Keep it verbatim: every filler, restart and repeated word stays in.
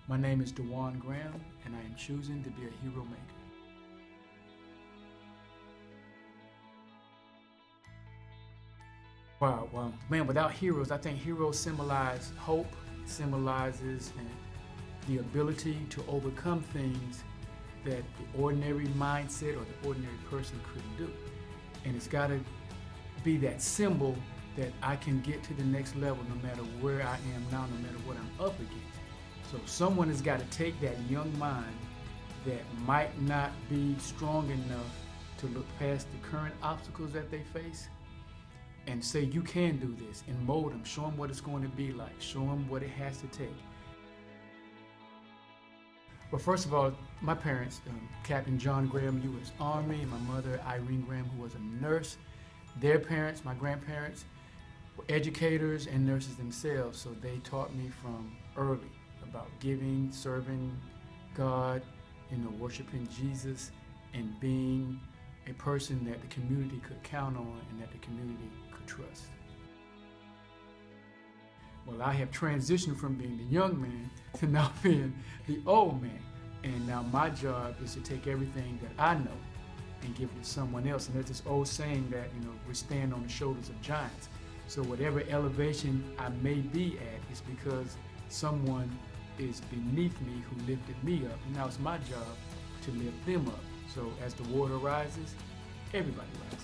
My name is Dewan Graham, and I am choosing to be a hero maker. Wow, well, man, without heroes, I think heroes symbolize hope, symbolizes the ability to overcome things that the ordinary mindset or the ordinary person couldn't do. And it's got to be that symbol that I can get to the next level no matter where I am now, no matter what I'm up against. So someone has got to take that young mind that might not be strong enough to look past the current obstacles that they face and say, you can do this, and mold them, show them what it's going to be like, show them what it has to take. Well, first of all, my parents, um, Captain John Graham, U S Army, and my mother, Irene Graham, who was a nurse. Their parents, my grandparents, were educators and nurses themselves, so they taught me from early about giving, serving God, you know, worshiping Jesus, and being a person that the community could count on and that the community could trust. Well, I have transitioned from being the young man to now being the old man. And now my job is to take everything that I know and give it to someone else. And there's this old saying that, you know, we stand on the shoulders of giants. So whatever elevation I may be at is because someone is beneath me who lifted me up. And now it's my job to lift them up. So as the water rises, everybody rises.